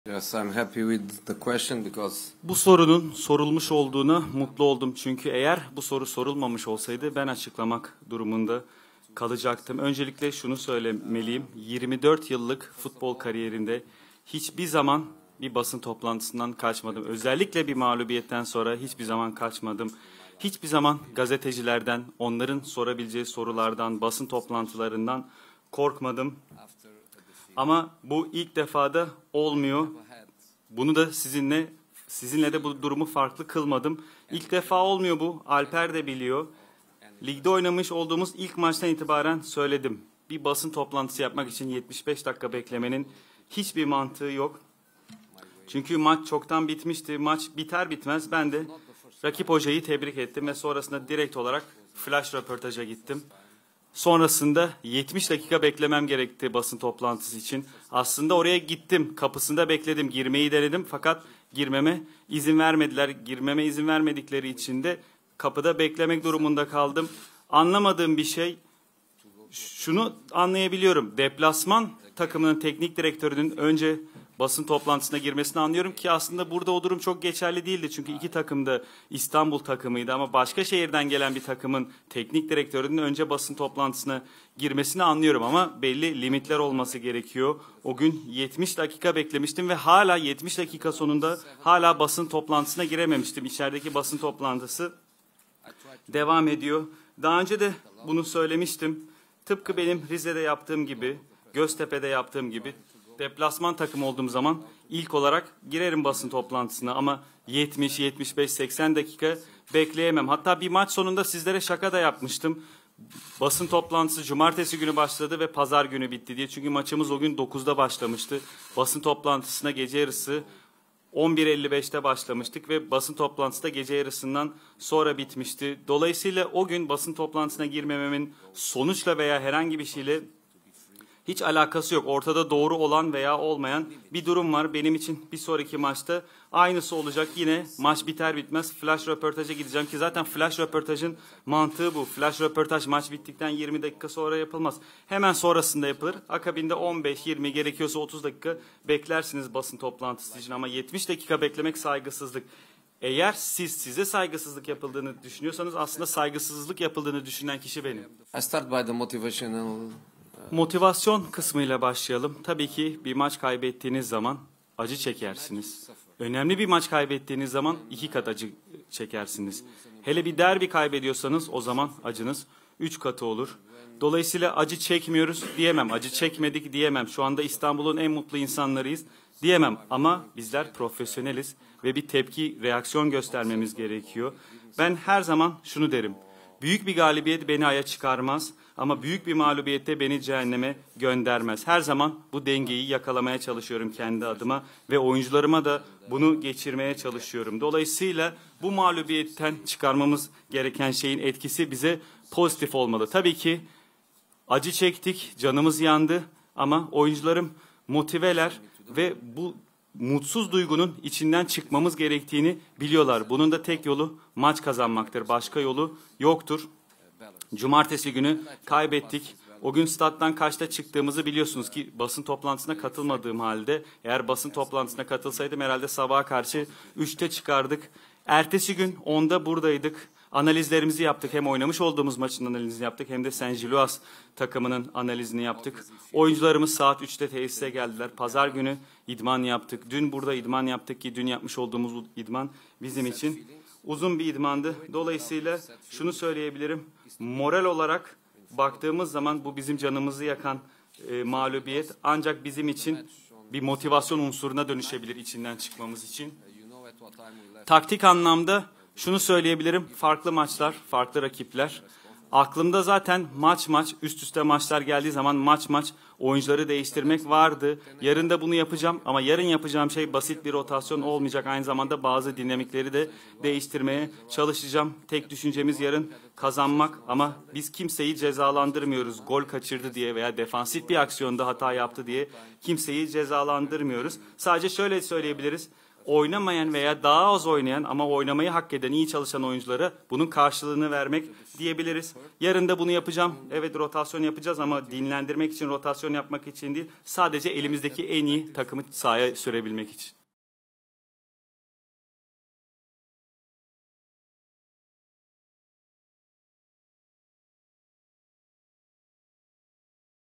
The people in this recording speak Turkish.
Yes, I'm happy with the question because Bu sorunun sorulmuş olduğuna mutlu oldum. Çünkü eğer bu soru sorulmamış olsaydı ben açıklamak durumunda kalacaktım. Öncelikle şunu söylemeliyim. 24 yıllık futbol kariyerinde hiçbir zaman bir basın toplantısından kaçmadım. Özellikle bir mağlubiyetten sonra hiçbir zaman kaçmadım. Hiçbir zaman gazetecilerden, onların sorabileceği sorulardan, basın toplantılarından korkmadım. Ama bu ilk defada olmuyor. Bunu da sizinle de bu durumu farklı kılmadım. İlk defa olmuyor bu. Alper de biliyor. Ligde oynamış olduğumuz ilk maçtan itibaren söyledim. Bir basın toplantısı yapmak için 75 dakika beklemenin hiçbir mantığı yok. Çünkü maç çoktan bitmişti. Maç biter bitmez ben de rakip hocayı tebrik ettim ve sonrasında direkt olarak flash röportaja gittim. Sonrasında 70 dakika beklemem gerekti basın toplantısı için. Aslında oraya gittim, kapısında bekledim, girmeyi denedim fakat girmeme izin vermediler. Girmeme izin vermedikleri için de kapıda beklemek durumunda kaldım. Anlamadığım bir şey, şunu anlayabiliyorum. Deplasman takımının teknik direktörünün önce basın toplantısına girmesini anlıyorum ki aslında burada o durum çok geçerli değildi. Çünkü iki takım da İstanbul takımıydı ama başka şehirden gelen bir takımın teknik direktörünün önce basın toplantısına girmesini anlıyorum ama belli limitler olması gerekiyor. O gün 70 dakika beklemiştim ve hala 70 dakika sonunda hala basın toplantısına girememiştim. İçerideki basın toplantısı devam ediyor. Daha önce de bunu söylemiştim. Tıpkı benim Rize'de yaptığım gibi, Göztepe'de yaptığım gibi deplasman takım olduğum zaman ilk olarak girerim basın toplantısına ama 70, 75, 80 dakika bekleyemem. Hatta bir maç sonunda sizlere şaka da yapmıştım. Basın toplantısı cumartesi günü başladı ve pazar günü bitti diye. Çünkü maçımız o gün 9'da başlamıştı. Basın toplantısına gece yarısı 11.55'te başlamıştık ve basın toplantısı da gece yarısından sonra bitmişti. Dolayısıyla o gün basın toplantısına girmememin sonuçla veya herhangi bir şeyle hiç alakası yok. Ortada doğru olan veya olmayan bir durum var. Benim için bir sonraki maçta aynısı olacak. Yine maç biter bitmez flash röportaja gideceğim ki zaten flash röportajın mantığı bu. Flash röportaj maç bittikten 20 dakika sonra yapılmaz. Hemen sonrasında yapılır. Akabinde 15-20 gerekiyorsa 30 dakika beklersiniz basın toplantısı için ama 70 dakika beklemek saygısızlık. Eğer size saygısızlık yapıldığını düşünüyorsanız aslında saygısızlık yapıldığını düşünen kişi benim. I start by the motivational. Motivasyon kısmıyla başlayalım. Tabii ki bir maç kaybettiğiniz zaman acı çekersiniz. Önemli bir maç kaybettiğiniz zaman 2 kat acı çekersiniz. Hele bir derbi kaybediyorsanız o zaman acınız 3 katı olur. Dolayısıyla acı çekmiyoruz diyemem, acı çekmedik diyemem. Şu anda İstanbul'un en mutlu insanlarıyız diyemem. Ama bizler profesyoneliz ve bir tepki, reaksiyon göstermemiz gerekiyor. Ben her zaman şunu derim. Büyük bir galibiyet beni aya çıkarmaz ama büyük bir mağlubiyette beni cehenneme göndermez. Her zaman bu dengeyi yakalamaya çalışıyorum kendi adıma ve oyuncularıma da bunu geçirmeye çalışıyorum. Dolayısıyla bu mağlubiyetten çıkarmamız gereken şeyin etkisi bize pozitif olmalı. Tabii ki acı çektik, canımız yandı ama oyuncularım motiveler ve bu mutsuz duygunun içinden çıkmamız gerektiğini biliyorlar. Bunun da tek yolu maç kazanmaktır. Başka yolu yoktur. Cumartesi günü kaybettik. O gün stat'tan kaçta çıktığımızı biliyorsunuz ki basın toplantısına katılmadığım halde eğer basın toplantısına katılsaydım herhalde sabaha karşı 3'te çıkardık. Ertesi gün 10'da buradaydık. Analizlerimizi yaptık. Hem oynamış olduğumuz maçın analizini yaptık hem de Saint Gilloise takımının analizini yaptık. Oyuncularımız saat 3'te tesise geldiler. Pazar günü idman yaptık. Dün burada idman yaptık ki dün yapmış olduğumuz idman bizim için uzun bir idmandı. Dolayısıyla şunu söyleyebilirim. Moral olarak baktığımız zaman bu bizim canımızı yakan mağlubiyet ancak bizim için bir motivasyon unsuruna dönüşebilir içinden çıkmamız için. Taktik anlamda şunu söyleyebilirim. Farklı maçlar, farklı rakipler. Aklımda zaten maç üst üste maçlar geldiği zaman maç oyuncuları değiştirmek vardı. Yarın da bunu yapacağım ama yarın yapacağım şey basit bir rotasyon olmayacak. Aynı zamanda bazı dinamikleri de değiştirmeye çalışacağım. Tek düşüncemiz yarın kazanmak ama biz kimseyi cezalandırmıyoruz. Gol kaçırdı diye veya defansif bir aksiyonda hata yaptı diye kimseyi cezalandırmıyoruz. Sadece şöyle söyleyebiliriz. oynamayan veya daha az oynayan ama oynamayı hak eden, iyi çalışan oyunculara bunun karşılığını vermek diyebiliriz. Yarın da bunu yapacağım. Evet, rotasyon yapacağız ama dinlendirmek için, rotasyon yapmak için değil, sadece elimizdeki en iyi takımı sahaya sürebilmek için.